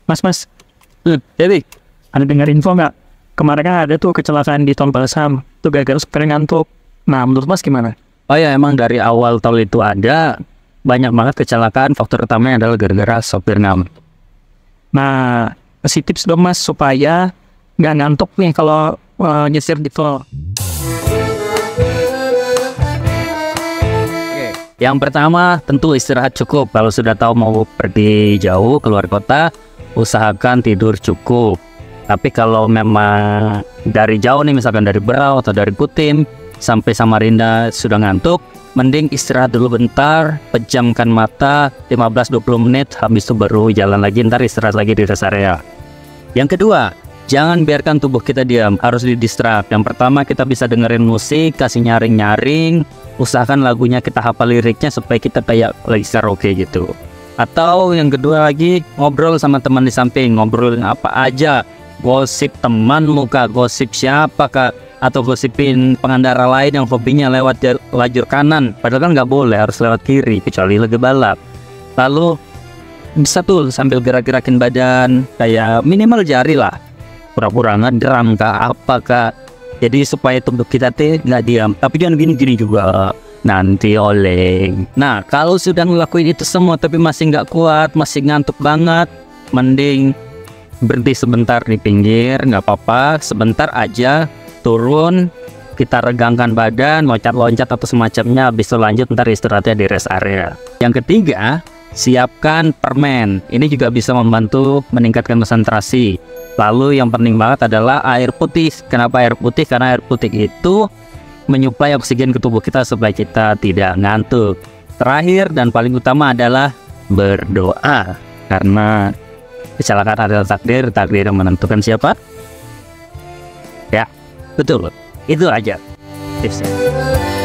Mas. Jadi ada dengar info nggak? Kemarin kan ada tuh kecelakaan di Tol Balsam, tuh gara-gara supir ngantuk. Nah, menurut Mas gimana? Oh ya, emang dari awal tol itu ada banyak banget kecelakaan. Faktor utamanya adalah gara-gara sopir ngantuk. Nah, kasih tips dong Mas supaya nggak ngantuk nih kalau nyetir di tol. Yang pertama tentu istirahat cukup. Kalau sudah tahu mau pergi jauh keluar kota, usahakan tidur cukup. Tapi kalau memang dari jauh nih, misalkan dari Berau atau dari Kutim sampai Samarinda sudah ngantuk, mending istirahat dulu bentar, pejamkan mata 15-20 menit, habis itu baru jalan lagi, ntar istirahat lagi di rest area. Yang kedua, jangan biarkan tubuh kita diam, harus didistrak. Yang pertama, kita bisa dengerin musik, kasih nyaring-nyaring, usahakan lagunya kita hafal liriknya supaya kita kayak lagi karaoke gitu. Atau yang kedua lagi, ngobrol sama teman di samping, ngobrolin apa aja, gosip teman muka, gosip siapa kak, atau gosipin pengendara lain yang hobinya lewat lajur kanan, padahal kan nggak boleh, harus lewat kiri kecuali lagi balap. Lalu bisa tuh sambil gerak-gerakin badan, kayak minimal jari lah, pura-pura ngedram kak, apa kak, jadi supaya tubuh kita tuh nggak diam. Tapi jangan gini-gini juga, nanti oleng. Nah, kalau sudah ngelakuin itu semua tapi masih nggak kuat, masih ngantuk banget, mending berhenti sebentar di pinggir, nggak apa-apa, sebentar aja, turun, kita regangkan badan, loncat-loncat atau semacamnya, habis itu lanjut ntar istirahatnya di rest area. Yang ketiga, siapkan permen. Ini juga bisa membantu meningkatkan konsentrasi. Lalu yang penting banget adalah air putih. Kenapa air putih? Karena air putih itu menyuplai oksigen ke tubuh kita supaya kita tidak ngantuk. Terakhir dan paling utama adalah berdoa, karena kecelakaan adalah takdir, takdir yang menentukan siapa. Ya, betul, itu aja tipsnya.